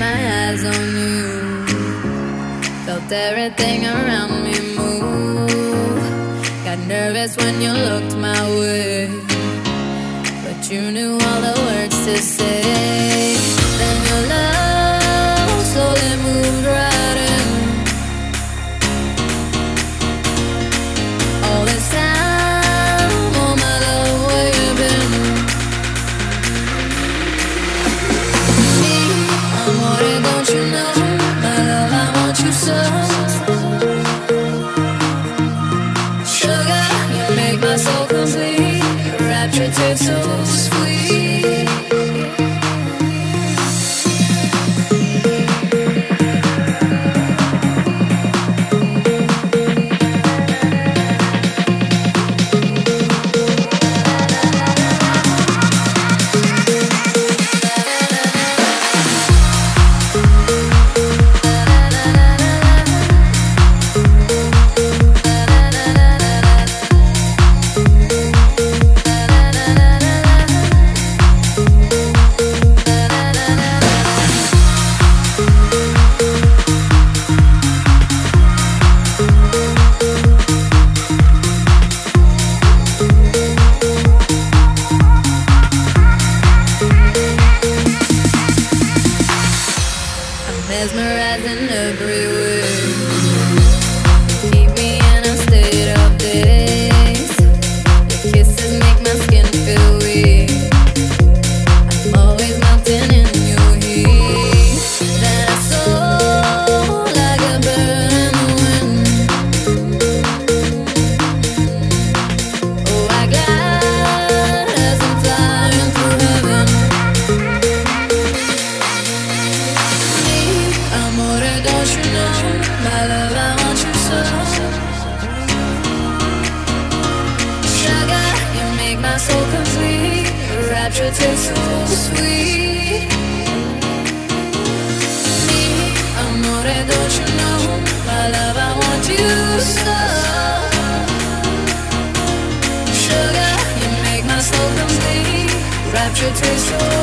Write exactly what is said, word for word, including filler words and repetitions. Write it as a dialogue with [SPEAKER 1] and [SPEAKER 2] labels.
[SPEAKER 1] my eyes on you, felt everything around me move. Got nervous when you looked my way, but you knew all the words to say. Then your love slowly moved right in. All this time, oh my love, where you been? Me, amore, don't you know, my love, I want you so. Sugar, you make my soul complete. Rapture tastes so sweet. Mesmerizing every way, keep me in a state of daze. Your kisses make my skin feel weak. I'm always melting in your heat. Then I soar like a bird in the wind. Oh, I glide as I'm flying through heaven. Amore, don't you know, my love, I want you so. Sugar, you make my soul complete. Rapture tastes so sweet. Me, amore, don't you know, my love, I want you so. Sugar, you make my soul complete. Rapture tastes so